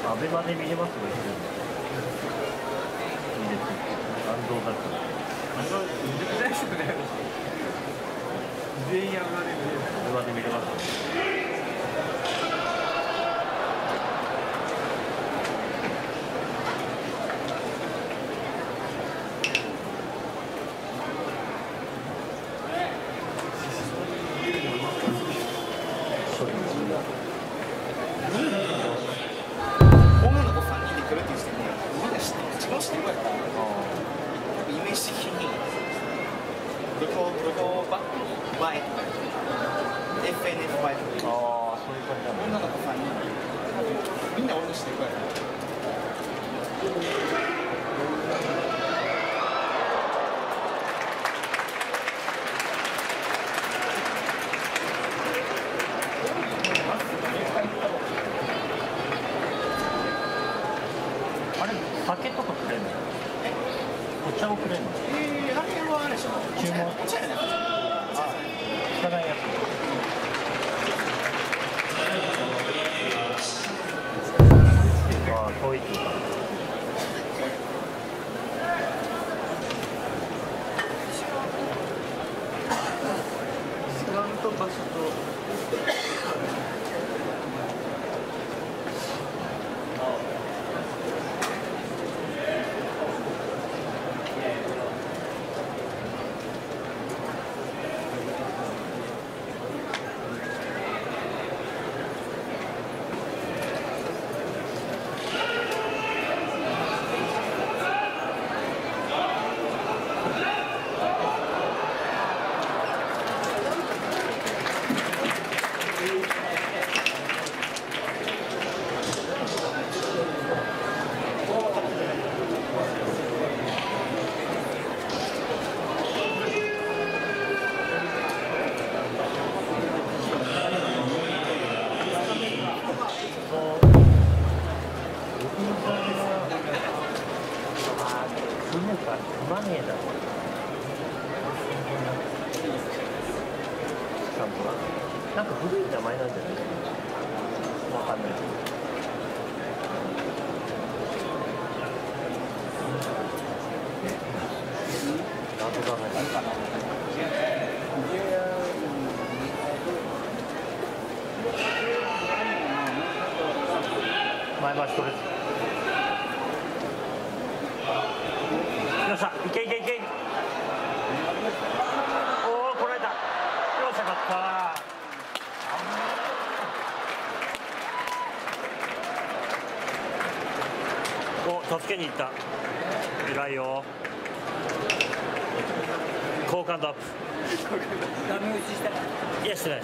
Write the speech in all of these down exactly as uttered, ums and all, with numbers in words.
アベマで見れますとか言ってるんだ。いいです。安藤だから。 あのめちゃくちゃですよね。全員アベマで見れる。 アベマで見れます。 酒とかくれるの？お茶をくれるの？ えー、あれはあれでしょ？ 注文？ お茶やね。 あ、汚いやつ。ああ、遠いっていうか。 時間と場所と。マネーだ。なんか古い名前なんじゃない？わかんない。謎だね。前橋これ。よっしゃ、いけいけいけ。おお、こらえた。よっしゃ、勝った。お、助けに行った。偉いよ。好感度アップ。 ダメ打ちした。 いや、してない。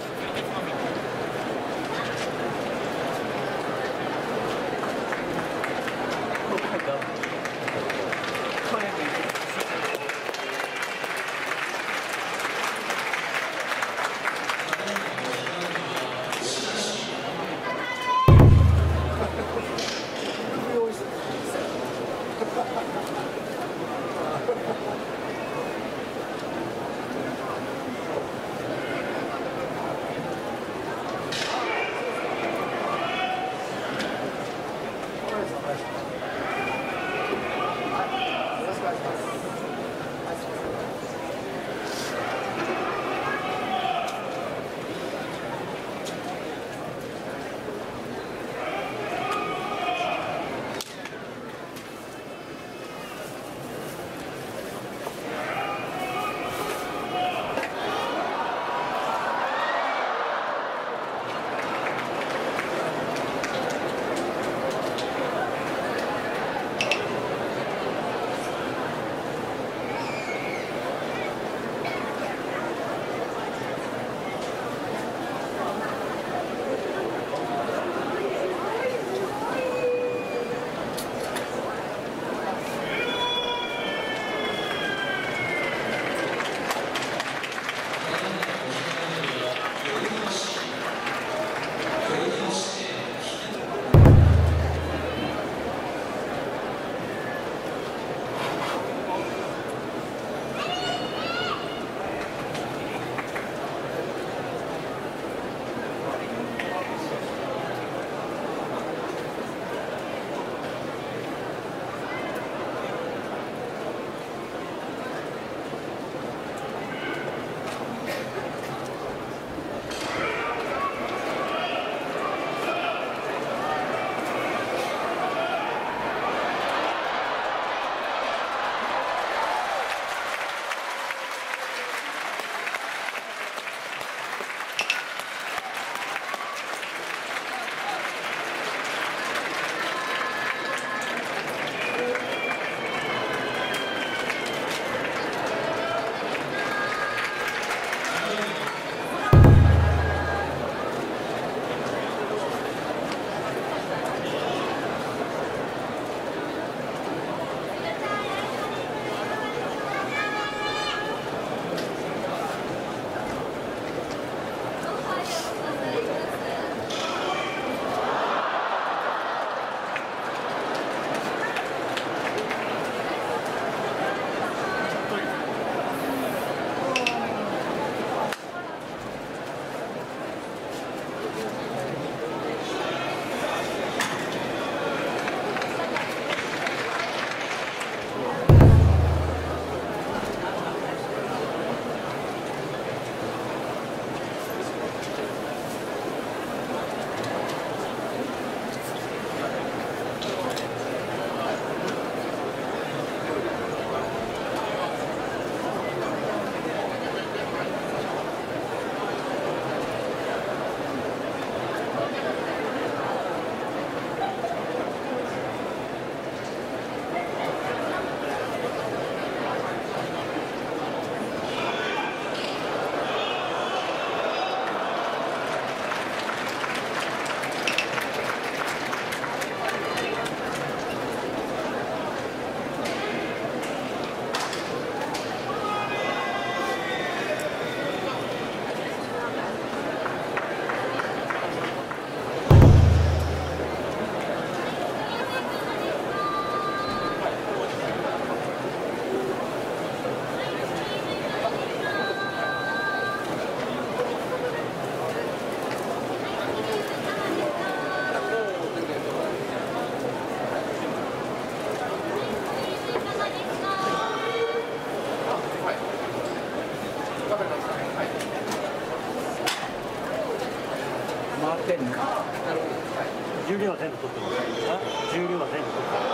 ってんの？ 重量は全部取ってます。重量は全部取ってます。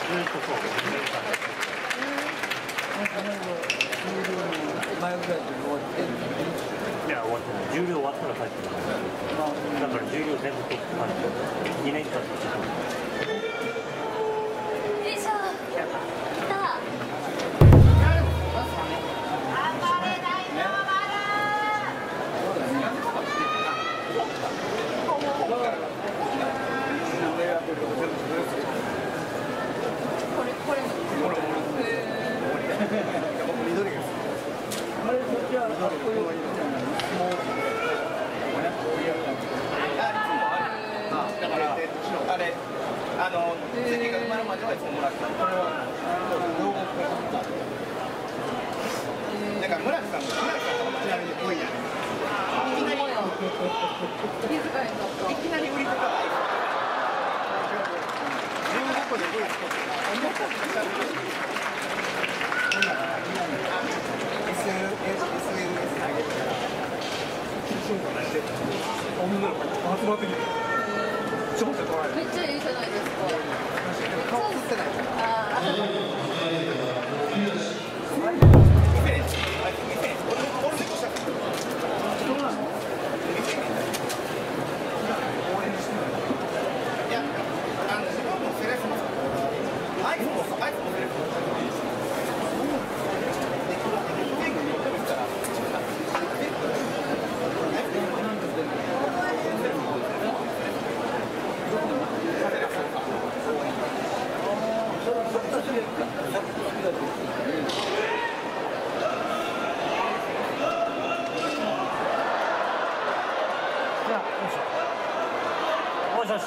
ずっとそう。 前ぐらいで終わってんの？ いや、終わってない。重量終わったら帰ってます。だから重量全部取って帰ってにねんかんとしてます。 よいしょ。来た。これこれ。 あれそっちはかっこよくないの？もうだからあれあの次が生まれるまではいつももらってた。これはだから村木さん村木さんが街並みで来いや。いきなり気づかへんかった。 いきなり売りとかない。じゅうごこで来い。エスエヌエス 上げたら女の子集まってきてちょっと取られる。 めっちゃいいじゃないですか。 顔映ってない。 ああ。 もしもし。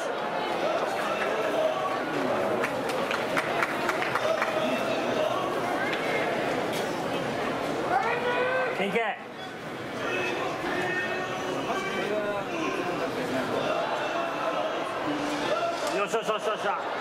ピンケよしよしよしよしよしよしよしよし。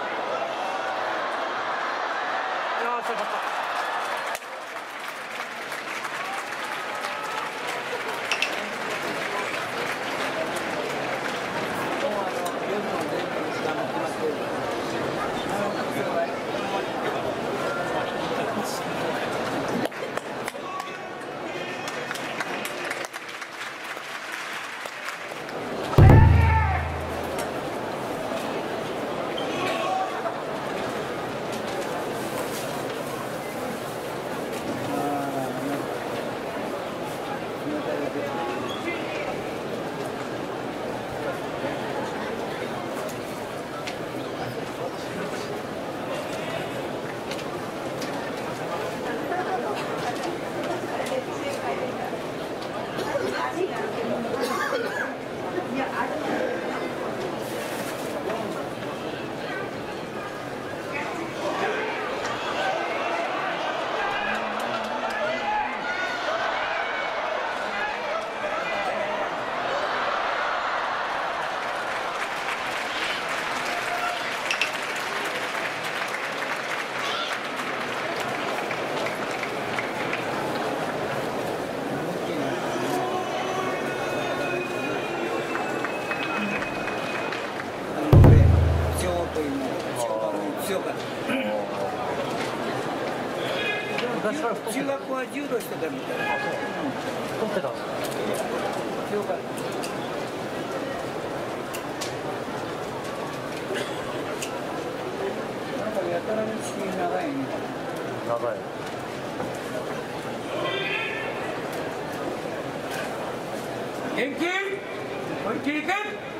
昔から中学校は柔道してたみたいな。 取ってたんですか。 強かった。なんかやたらに血長いね。 長い。 元気？元気いけ？